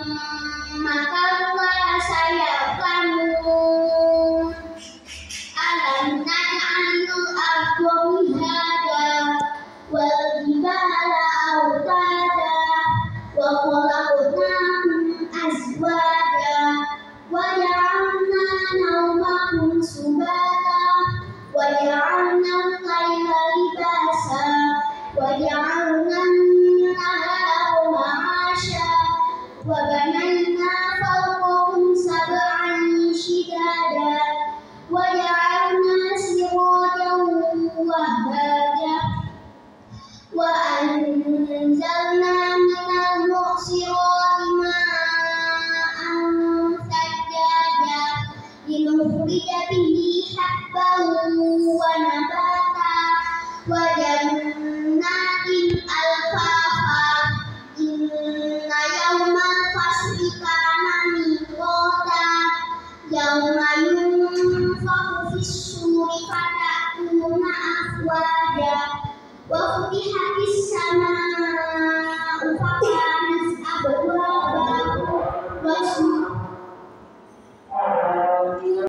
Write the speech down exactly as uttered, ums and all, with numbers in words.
maka Allah sayarkamu. Alam naj'alul arda mihada wal jibala autada wa khalaqnakum azwaja wa ja'alna nawmakum subata wa ja'alna al-laila libasa wa ja'alna an-nahara ma'asha wa banayna fawqakum sab'an shidada wa ja'alna sirajan wahhaja wa anzalna minal mu'sirati ma'an sajjaja linukhrija bihi habban wa nabata wa jannatin alfafa inna yawmal fasli kana miqata yawma yunfakhu fis-suri fata'tuna afwaja wa futihatis samaa